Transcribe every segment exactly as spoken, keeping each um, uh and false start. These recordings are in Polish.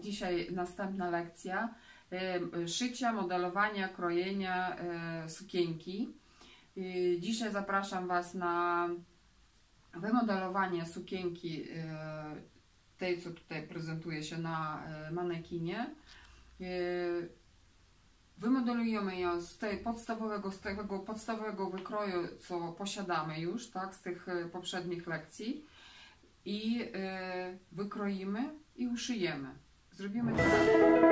dzisiaj następna lekcja szycia, modelowania, krojenia sukienki. Dzisiaj zapraszam Was na wymodelowanie sukienki tej, co tutaj prezentuje się na manekinie. Wymodelujemy ją z tej podstawowego, z tego podstawowego wykroju, co posiadamy już, tak, z tych poprzednich lekcji, i wykroimy i uszyjemy. Zrobimy to tak.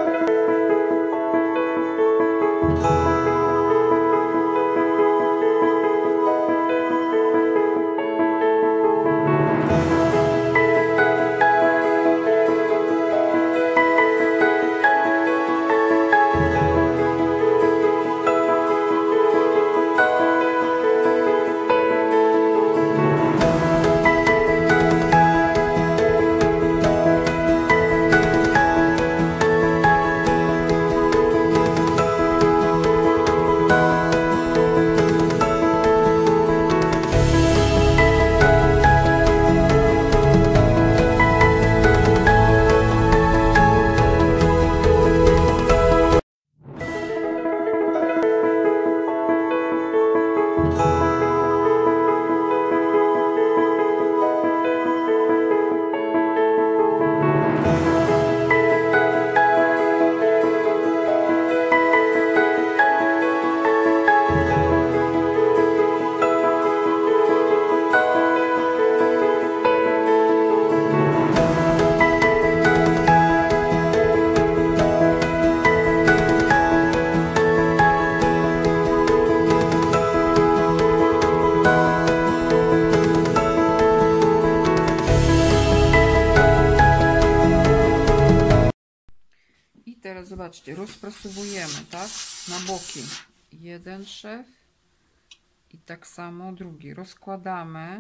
Teraz zobaczcie, rozprasowujemy, tak, na boki jeden szef i tak samo drugi. Rozkładamy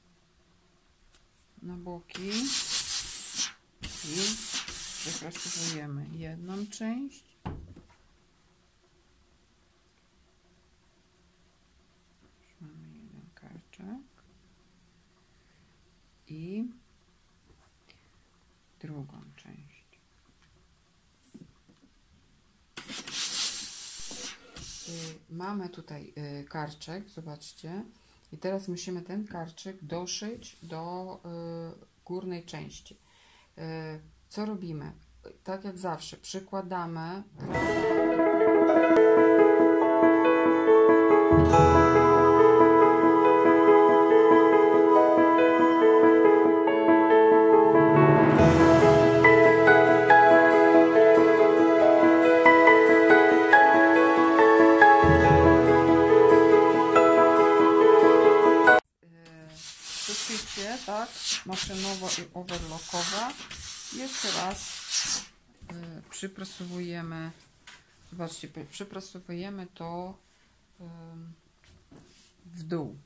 na boki i przeprasowujemy jedną część. Już mamy jeden karczek i drugą część. Mamy tutaj karczek, zobaczcie, i teraz musimy ten karczek doszyć do górnej części. Co robimy? Tak jak zawsze, przykładamy tak, maszynowo i overlockowa. Jeszcze raz y, przyprasowujemy, zobaczcie, przyprasowujemy to y, w dół.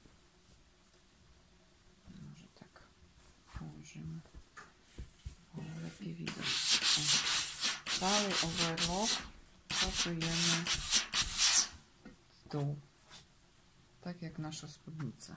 Może tak położymy, o, lepiej widać. O, cały overlock pracujemy w dół, tak jak nasza spódnica.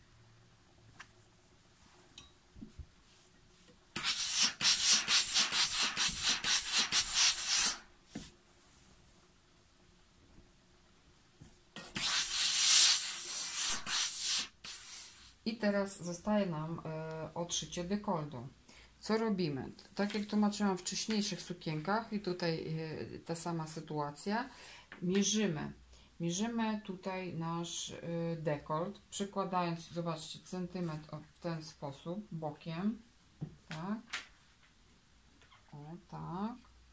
I teraz zostaje nam e, odszycie dekoltu. Co robimy? Tak jak tłumaczyłam w wcześniejszych sukienkach i tutaj e, ta sama sytuacja. Mierzymy. Mierzymy tutaj nasz e, dekolt, przykładając, zobaczcie, centymetr w ten sposób, bokiem. Tak. O, tak.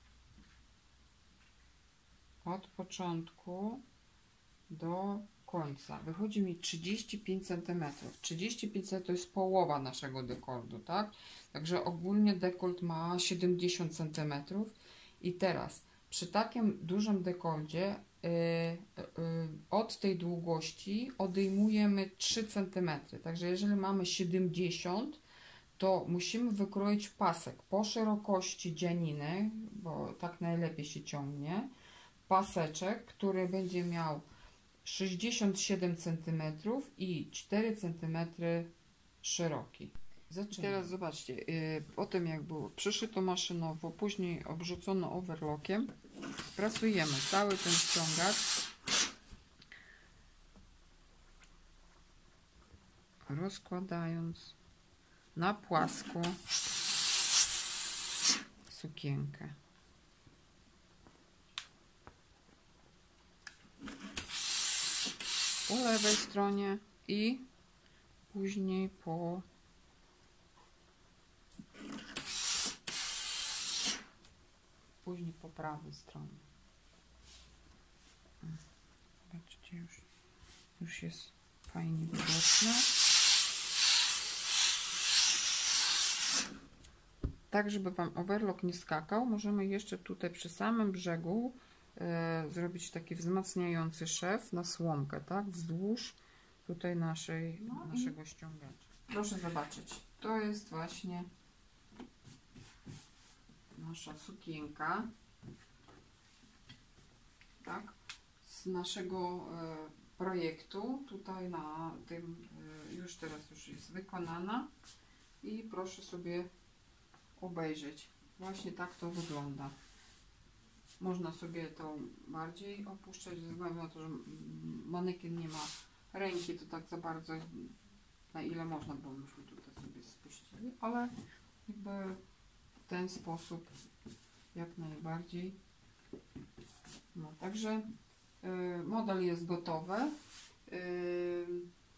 Od początku do końca. Wychodzi mi trzydzieści pięć centymetrów. trzydzieści pięć centymetrów to jest połowa naszego dekoltu, tak? Także ogólnie dekolt ma siedemdziesiąt centymetrów. I teraz przy takim dużym dekolcie yy, yy, od tej długości odejmujemy trzy centymetry. Także jeżeli mamy siedemdziesiąt, to musimy wykroić pasek po szerokości dzianiny, bo tak najlepiej się ciągnie. Paseczek, który będzie miał sześćdziesiąt siedem centymetrów i cztery centymetry szeroki. I teraz zobaczcie, yy, potem jak było przyszyto maszynowo, później obrzucono overlockiem, prasujemy cały ten ściągacz, rozkładając na płasko sukienkę. Po lewej stronie i później po później po prawej stronie. Zobaczcie, już, już jest fajnie widoczne. Tak, żeby Wam overlock nie skakał, możemy jeszcze tutaj przy samym brzegu e, zrobić taki wzmacniający szef na słomkę, tak? Wzdłuż tutaj naszej, no naszego i... ściągacza. Proszę zobaczyć, to jest właśnie nasza sukienka, tak? Z naszego e, projektu. Tutaj na tym e, już teraz już jest wykonana i proszę sobie obejrzeć. Właśnie tak to wygląda. Można sobie to bardziej opuszczać, ze względu na to, że manekin nie ma ręki, to tak za bardzo, na ile można, bo myśmy tutaj sobie spuścili, ale jakby w ten sposób jak najbardziej. No, także y, model jest gotowy. Y,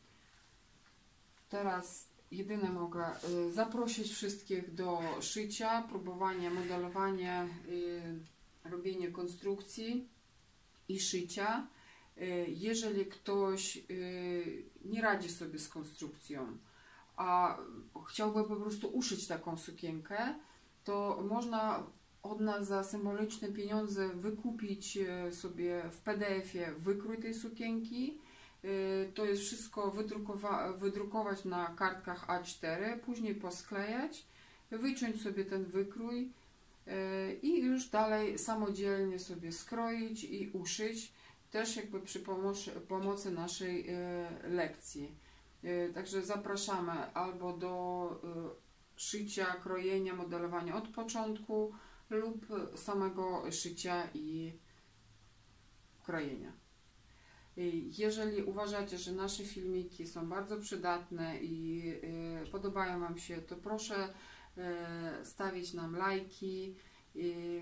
teraz jedyne mogę y, zaprosić wszystkich do szycia, próbowania, modelowania, y, robienia konstrukcji i szycia. Y, jeżeli ktoś y, nie radzi sobie z konstrukcją, a chciałby po prostu uszyć taką sukienkę, to można od nas za symboliczne pieniądze wykupić sobie w P D F-ie wykrój tej sukienki. To jest wszystko wydrukować na kartkach A cztery, później posklejać, wyciąć sobie ten wykrój i już dalej samodzielnie sobie skroić i uszyć, też jakby przy pomocy, pomocy naszej lekcji. Także zapraszamy albo do szycia, krojenia, modelowania od początku lub samego szycia i krojenia. Jeżeli uważacie, że nasze filmiki są bardzo przydatne i y, podobają Wam się, to proszę y, stawić nam lajki y,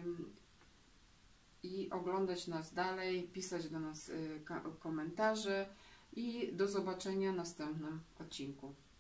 i oglądać nas dalej, pisać do nas y, komentarze i do zobaczenia w następnym odcinku.